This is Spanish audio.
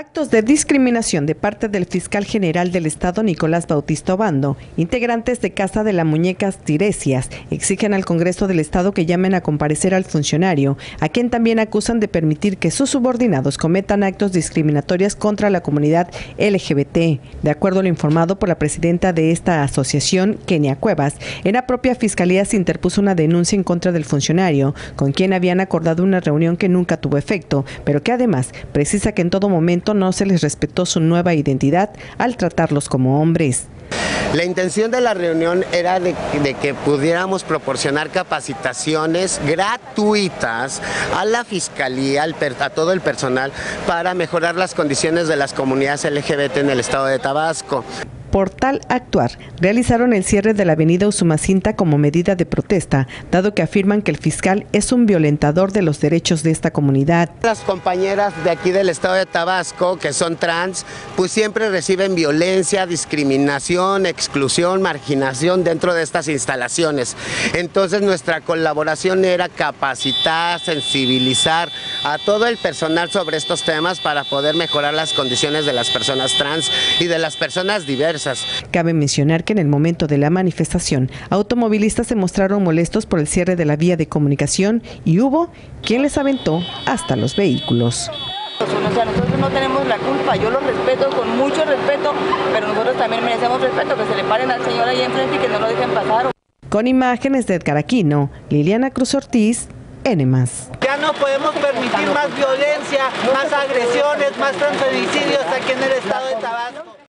Actos de discriminación de parte del fiscal general del Estado, Nicolás Bautista Obando. Integrantes de Casa de las Muñecas Tiresias exigen al Congreso del Estado que llamen a comparecer al funcionario, a quien también acusan de permitir que sus subordinados cometan actos discriminatorios contra la comunidad LGBT. De acuerdo a lo informado por la presidenta de esta asociación, Kenia Cuevas, en la propia fiscalía se interpuso una denuncia en contra del funcionario, con quien habían acordado una reunión que nunca tuvo efecto, pero que además precisa que en todo momento no se les respetó su nueva identidad al tratarlos como hombres. La intención de la reunión era de que pudiéramos proporcionar capacitaciones gratuitas a la Fiscalía, a todo el personal, para mejorar las condiciones de las comunidades LGBT en el estado de Tabasco. Por tal actuar, realizaron el cierre de la avenida Usumacinta como medida de protesta, dado que afirman que el fiscal es un violentador de los derechos de esta comunidad. Las compañeras de aquí del estado de Tabasco, que son trans, pues siempre reciben violencia, discriminación, exclusión, marginación dentro de estas instalaciones. Entonces nuestra colaboración era capacitar, sensibilizar a todo el personal sobre estos temas para poder mejorar las condiciones de las personas trans y de las personas diversas. Cabe mencionar que en el momento de la manifestación, automovilistas se mostraron molestos por el cierre de la vía de comunicación y hubo quien les aventó hasta los vehículos. O sea, nosotros no tenemos la culpa, yo los respeto con mucho respeto, pero nosotros también merecemos respeto, que se le paren al señor ahí enfrente y que no lo dejen pasar. Con imágenes de Edgar Aquino, Liliana Cruz Ortiz, N+. Ya no podemos permitir más violencia, más agresiones, más transfeminicidios aquí en el estado de Tabasco.